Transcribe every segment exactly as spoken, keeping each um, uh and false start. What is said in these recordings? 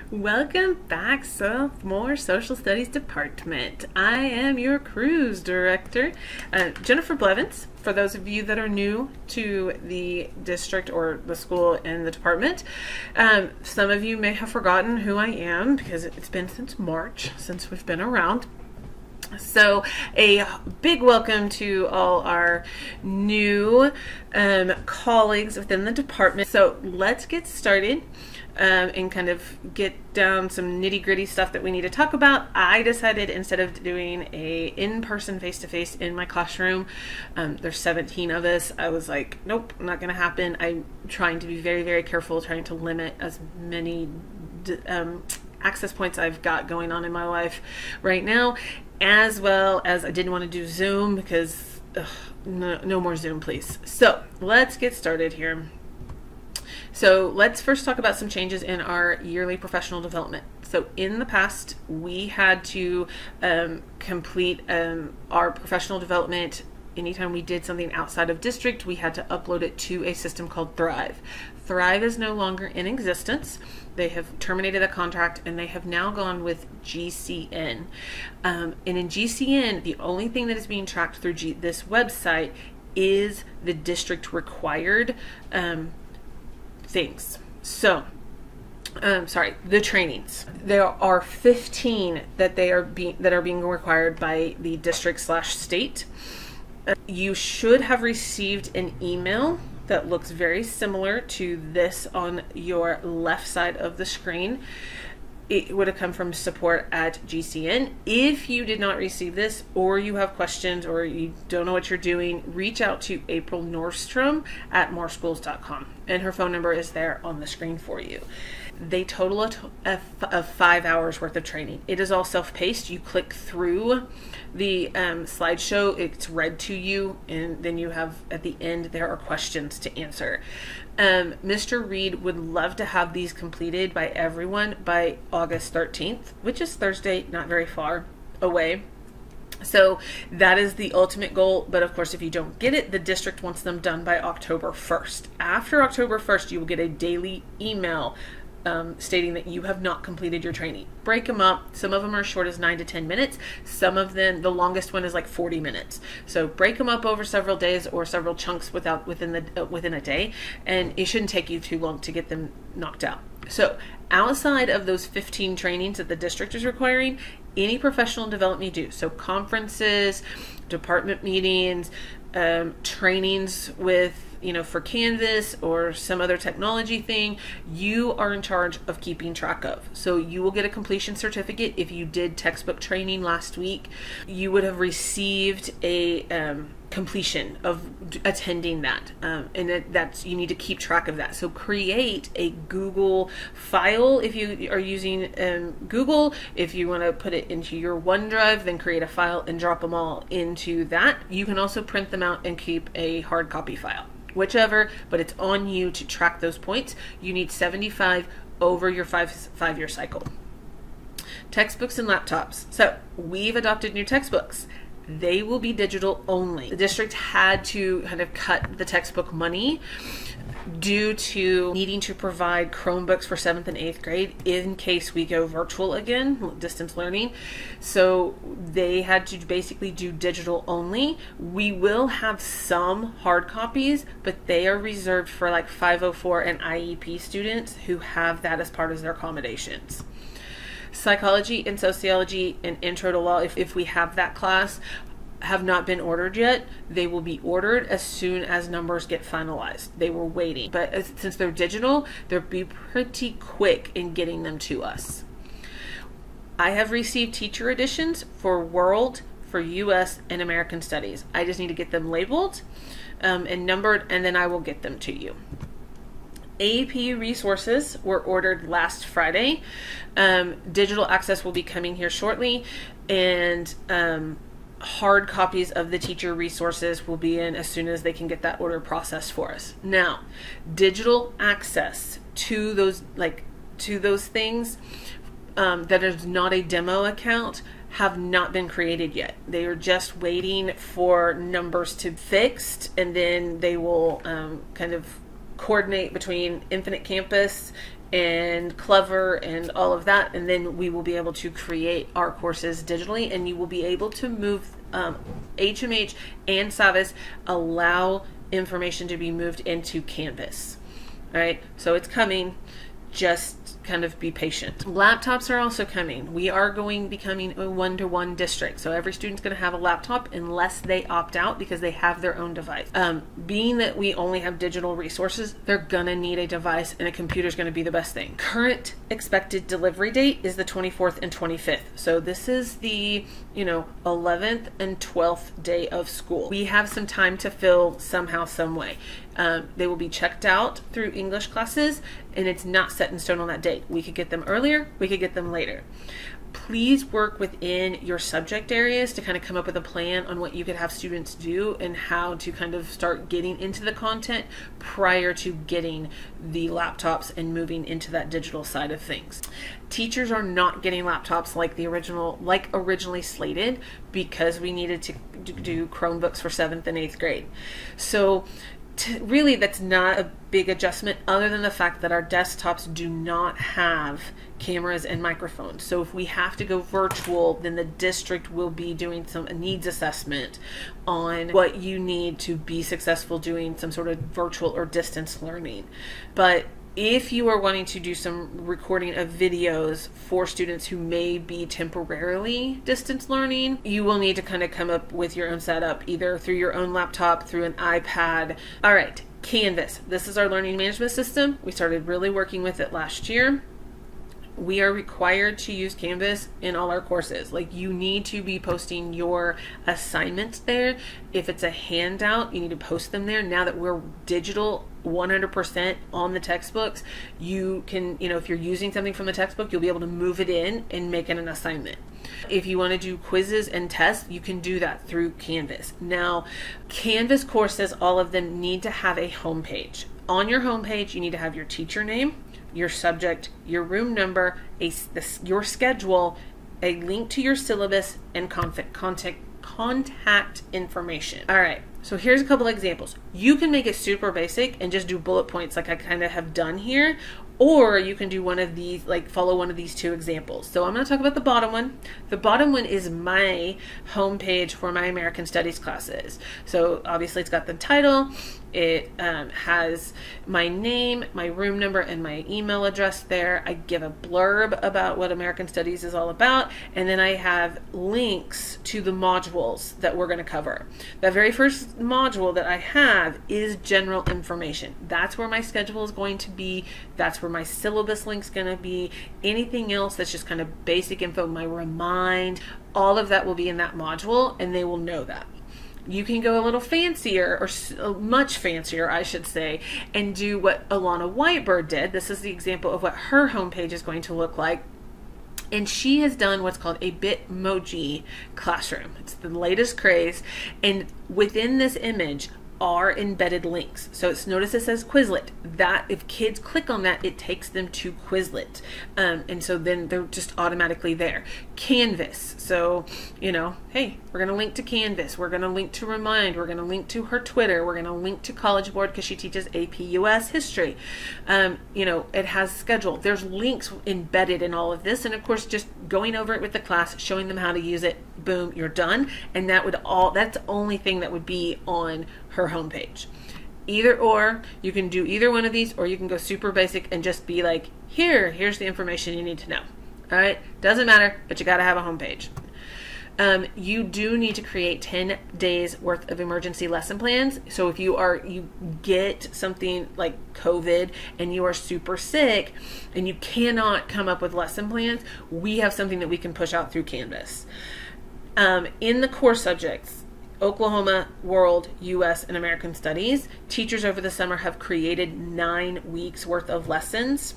Welcome back, Sophomore Social Studies Department. I am your cruise director, uh, Jennifer Blevins. For those of you that are new to the district or the school and the department, um, some of you may have forgotten who I am because it's been since March since we've been around. So a big welcome to all our new um, colleagues within the department. So let's get started um, and kind of get down some nitty gritty stuff that we need to talk about. I decided instead of doing a in-person face-to-face in my classroom, um, there's seventeen of us, I was like, nope, not gonna happen. I'm trying to be very, very careful, trying to limit as many um, access points I've got going on in my life right now, as well as I didn't want to do Zoom because ugh, no, no more Zoom, please. So let's get started here. So let's first talk about some changes in our yearly professional development. So in the past, we had to um, complete um, our professional development. Anytime we did something outside of district, we had to upload it to a system called Thrive. Thrive is no longer in existence. They have terminated the contract and they have now gone with G C N. Um, and in G C N, the only thing that is being tracked through G this website is the district required um, things. So, um, sorry, the trainings. There are fifteen that they are being that are being required by the district slash state. Uh, you should have received an email that looks very similar to this on your left side of the screen. It would have come from support at G C N. If you did not receive this, or you have questions, or you don't know what you're doing, reach out to April Nordstrom at more schools dot com, and her phone number is there on the screen for you. They total a, a, a five hours worth of training. It is all self-paced. You click through the um, slideshow, it's read to you, and then you have at the end there are questions to answer. Um, Mister Reed would love to have these completed by everyone by August thirteenth, which is Thursday, not very far away. So that is the ultimate goal, but of course if you don't get it, the district wants them done by October first. After October first, you will get a daily email Um, stating that you have not completed your training. Break them up. Some of them are as short as nine to ten minutes. Some of them, the longest one is like forty minutes. So break them up over several days or several chunks without within the uh, within a day, and it shouldn't take you too long to get them knocked out. So outside of those fifteen trainings that the district is requiring, any professional development you do, so conferences, department meetings, um, trainings with you know, for Canvas or some other technology thing, you are in charge of keeping track of. So you will get a completion certificate. If you did textbook training last week, you would have received a um, completion of attending that. Um, and it, that's, you need to keep track of that. So create a Google file if you are using um, Google. If you want to put it into your OneDrive, then create a file and drop them all into that. You can also print them out and keep a hard copy file. Whichever, but it's on you to track those points. You need seventy-five over your five five-year cycle. Textbooks and laptops. So we've adopted new textbooks. They will be digital only. The district had to kind of cut the textbook money due to needing to provide Chromebooks for seventh and eighth grade in case we go virtual again, distance learning. So they had to basically do digital only. We will have some hard copies, but they are reserved for like five oh four and I E P students who have that as part of their accommodations. Psychology and sociology and intro to law, if, if we have that class, have not been ordered yet. They will be ordered as soon as numbers get finalized. They were waiting, but as, since they're digital, they'll be pretty quick in getting them to us. I have received teacher editions for World, for U S, and American Studies. I just need to get them labeled um, and numbered, and then I will get them to you. A P resources were ordered last Friday. Um, digital access will be coming here shortly, and um, hard copies of the teacher resources will be in as soon as they can get that order processed for us. Now, digital access to those like to those things um, that is not a demo account have not been created yet. They are just waiting for numbers to fixed, and then they will um, kind of coordinate between Infinite Campus and Clever and all of that, and then we will be able to create our courses digitally, and you will be able to move um, H M H and Savvis allow information to be moved into Canvas. All right, so it's coming. Just kind of be patient. Laptops are also coming. We are going becoming a one-to-one district. So every student's going to have a laptop unless they opt out because they have their own device. Um, being that we only have digital resources, they're going to need a device, and a computer is going to be the best thing. Current expected delivery date is the twenty-fourth and twenty-fifth. So this is the, you know, eleventh and twelfth day of school. We have some time to fill somehow, some way. Um, they will be checked out through English classes, and it's not set in stone on that date. We could get them earlier, we could get them later. Please work within your subject areas to kind of come up with a plan on what you could have students do and how to kind of start getting into the content prior to getting the laptops and moving into that digital side of things. Teachers are not getting laptops like the original, like originally slated, because we needed to do Chromebooks for seventh and eighth grade. So To really, that's not a big adjustment other than the fact that our desktops do not have cameras and microphones. So if we have to go virtual, then the district will be doing some needs assessment on what you need to be successful doing some sort of virtual or distance learning. But if you are wanting to do some recording of videos for students who may be temporarily distance learning, you will need to kind of come up with your own setup, either through your own laptop, through an iPad. All right, Canvas. This is our learning management system. We started really working with it last year. We are required to use Canvas in all our courses. Like, you need to be posting your assignments there. If it's a handout, you need to post them there. Now that we're digital one hundred percent on the textbooks, you can, you know, if you're using something from the textbook, you'll be able to move it in and make it an assignment. If you want to do quizzes and tests, you can do that through Canvas. Now, Canvas courses, all of them need to have a homepage. On your homepage, you need to have your teacher name, your subject, your room number, a, the, your schedule, a link to your syllabus, and contact, contact, contact information. All right, so here's a couple examples. You can make it super basic and just do bullet points like I kind of have done here, or you can do one of these, like follow one of these two examples. So I'm going to talk about the bottom one. The bottom one is my homepage for my American Studies classes. So obviously it's got the title. It um, has my name, my room number, and my email address there. I give a blurb about what American Studies is all about, and then I have links to the modules that we're going to cover. The very first module that I have is general information. That's where my schedule is going to be. That's where my syllabus link's going to be. Anything else that's just kind of basic info, my remind, all of that will be in that module, and they will know that. You can go a little fancier, or much fancier, I should say, and do what Alana Whitebird did. This is the example of what her homepage is going to look like. And she has done what's called a Bitmoji classroom. It's the latest craze. And within this image are embedded links. So it's, notice it says Quizlet. That, if kids click on that, it takes them to Quizlet. Um, and so then they're just automatically there. Canvas. So, you know, hey, we're going to link to Canvas. We're going to link to Remind. We're going to link to her Twitter. We're going to link to College Board because she teaches A P U S history. Um, you know, it has schedule. There's links embedded in all of this. And of course, just going over it with the class, showing them how to use it, boom, you're done. And that would all, that's the only thing that would be on her homepage. Either or, you can do either one of these, or you can go super basic and just be like, here, here's the information you need to know. All right, doesn't matter, but you got to have a homepage. Um, you do need to create ten days worth of emergency lesson plans. So if you are, you get something like COVID and you are super sick and you cannot come up with lesson plans, we have something that we can push out through Canvas. Um, in the core subjects, Oklahoma, World, U S, and American Studies, teachers over the summer have created nine weeks worth of lessons,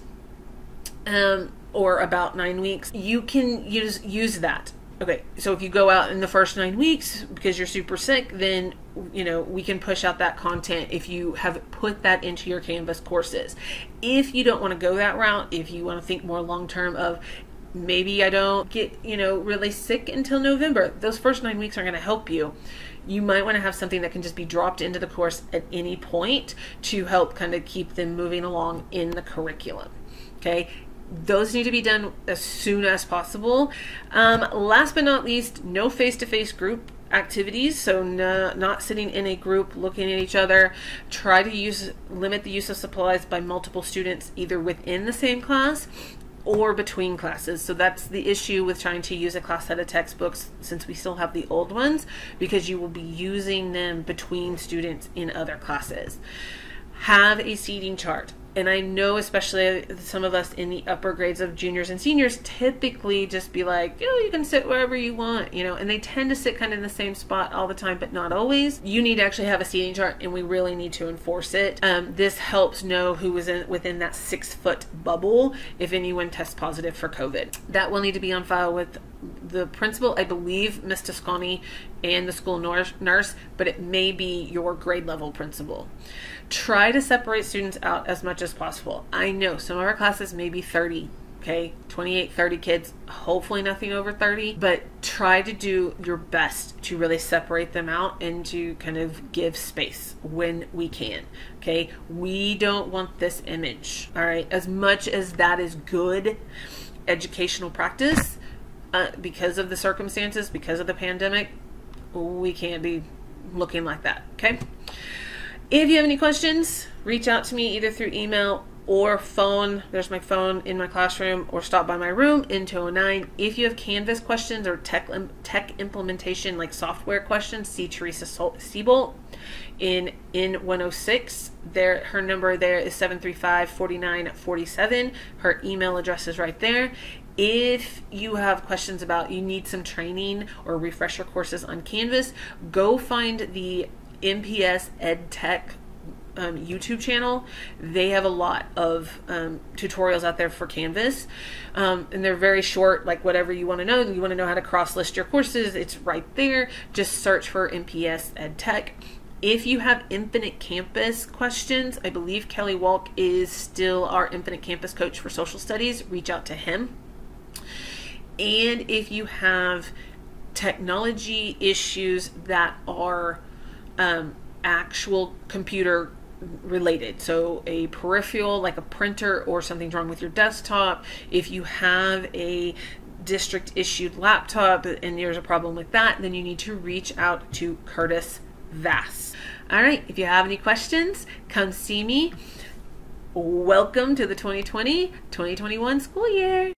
um, or about nine weeks. You can use, use that. Okay, so if you go out in the first nine weeks because you're super sick, then, you know, we can push out that content if you have put that into your Canvas courses. If you don't want to go that route, if you want to think more long-term of, maybe I don't get, you know, really sick until November, those first nine weeks are going to help you. You might want to have something that can just be dropped into the course at any point to help kind of keep them moving along in the curriculum. Okay, those need to be done as soon as possible. Um, last but not least, no face-to-face group activities, so no, not sitting in a group looking at each other. Try to use limit the use of supplies by multiple students, either within the same class or between classes. So that's the issue with trying to use a class set of textbooks, since we still have the old ones, because you will be using them between students in other classes. Have a seating chart. And I know especially some of us in the upper grades of juniors and seniors typically just be like, oh, you can sit wherever you want, you know, and they tend to sit kind of in the same spot all the time, but not always. You need to actually have a seating chart, and we really need to enforce it. Um, this helps know who is in, within that six foot bubble if anyone tests positive for COVID. That will need to be on file with the principal, I believe Miz Toscani, and the school nurse, but it may be your grade level principal. Try to separate students out as much as possible. I know some of our classes may be thirty, okay, twenty-eight, thirty kids, hopefully nothing over thirty, but try to do your best to really separate them out and to kind of give space when we can, okay? We don't want this image, all right? As much as that is good educational practice, uh, because of the circumstances, because of the pandemic, we can't be looking like that, okay? If you have any questions, reach out to me either through email or phone. There's my phone in my classroom, or stop by my room in two oh nine. If you have Canvas questions or tech tech implementation, like software questions, see Teresa Siebolt in in one oh six. There, her number there is seven three five, four nine four seven. Her email address is right there. If you have questions about, you need some training or refresher courses on Canvas, go find the M P S EdTech um, YouTube channel. They have a lot of um, tutorials out there for Canvas, um, and they're very short, like whatever you want to know. You want to know how to cross-list your courses, it's right there. Just search for M P S EdTech. If you have Infinite Campus questions, I believe Kelly Walk is still our Infinite Campus coach for social studies. Reach out to him. And if you have technology issues that are um, actual computer related, so a peripheral like a printer or something's wrong with your desktop, if you have a district issued laptop and there's a problem with that, then you need to reach out to Curtis Vass. All right, if you have any questions, come see me. Welcome to the twenty twenty, twenty twenty-one school year.